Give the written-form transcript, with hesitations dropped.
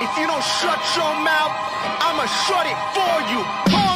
If you don't shut your mouth, I'ma shut it for you.